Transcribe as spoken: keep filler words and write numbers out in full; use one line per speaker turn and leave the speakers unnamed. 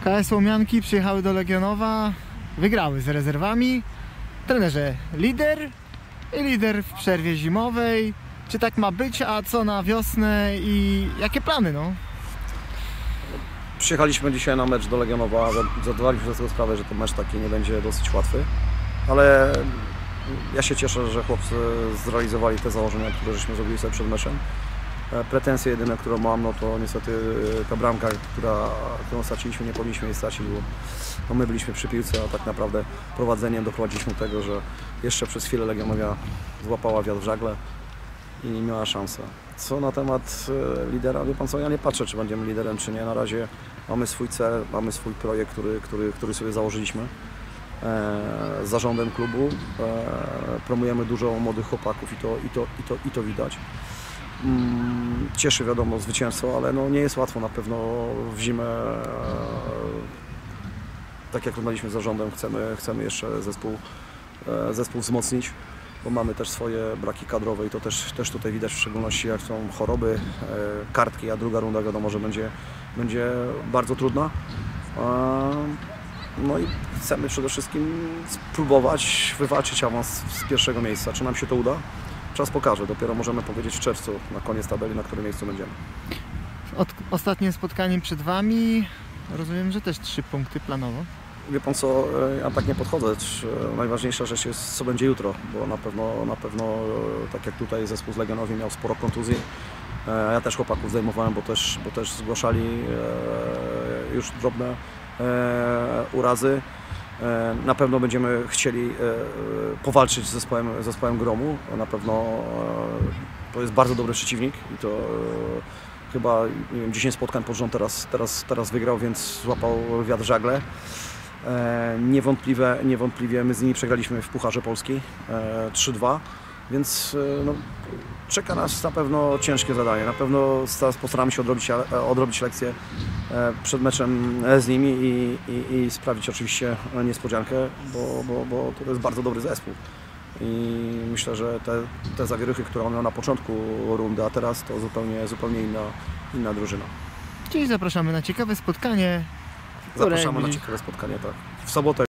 K S Łomianki przyjechały do Legionowa, wygrały z rezerwami. Trenerze, lider i lider w przerwie zimowej. Czy tak ma być, a co na wiosnę i jakie plany? No?
Przyjechaliśmy dzisiaj na mecz do Legionowa, zadawaliśmy sobie z tego sprawę, że ten mecz taki nie będzie dosyć łatwy, ale ja się cieszę, że chłopcy zrealizowali te założenia, które żeśmy zrobili sobie przed meczem. Pretensje jedyne, które mam, no to niestety ta bramka, która, którą straciliśmy, nie powinniśmy jej stracić, bo no my byliśmy przy piłce, a tak naprawdę prowadzeniem doprowadziliśmy do tego, że jeszcze przez chwilę Legionowia złapała wiatr w żagle i nie miała szansy. Co na temat lidera, wie pan co, ja nie patrzę, czy będziemy liderem, czy nie. Na razie mamy swój cel, mamy swój projekt, który, który, który sobie założyliśmy z zarządem klubu. Promujemy dużo młodych chłopaków i to, i to, i to, i to widać. Cieszy wiadomo zwycięstwo, ale no nie jest łatwo na pewno w zimę. Tak jak rozmawialiśmy z zarządem, chcemy, chcemy jeszcze zespół, zespół wzmocnić, bo mamy też swoje braki kadrowe i to też, też tutaj widać, w szczególności jak są choroby, kartki, a druga runda wiadomo, że będzie, będzie bardzo trudna. No i chcemy przede wszystkim spróbować wywalczyć awans z pierwszego miejsca. Czy nam się to uda? Czas pokaże, dopiero możemy powiedzieć w czerwcu, na koniec tabeli, na którym miejscu będziemy.
Od, ostatnie spotkanie przed Wami, rozumiem, że też trzy punkty planowo.
Wie pan co, ja tak nie podchodzę. Najważniejsza rzecz jest, co będzie jutro, bo na pewno, na pewno tak jak tutaj zespół z Legionowi miał sporo kontuzji. Ja też chłopaków zdejmowałem, bo też, bo też zgłaszali już drobne urazy. Na pewno będziemy chcieli powalczyć z zespołem, zespołem Gromu. Na pewno to jest bardzo dobry przeciwnik i to chyba nie wiem, dziesięć spotkań pod rząd teraz, teraz, teraz wygrał, więc złapał wiatr w żagle. Niewątpliwie, niewątpliwie my z nimi przegraliśmy w Pucharze Polski trzy dwa, więc no, czeka nas na pewno ciężkie zadanie. Na pewno postaramy się odrobić, odrobić lekcję przed meczem z nimi i, i, i sprawić oczywiście niespodziankę, bo, bo, bo to jest bardzo dobry zespół. I myślę, że te, te zawieruchy, które on miał na początku rundy, a teraz to zupełnie, zupełnie inna, inna drużyna.
Czyli zapraszamy na ciekawe spotkanie.
Zapraszamy na ciekawe spotkanie, tak. W sobotę.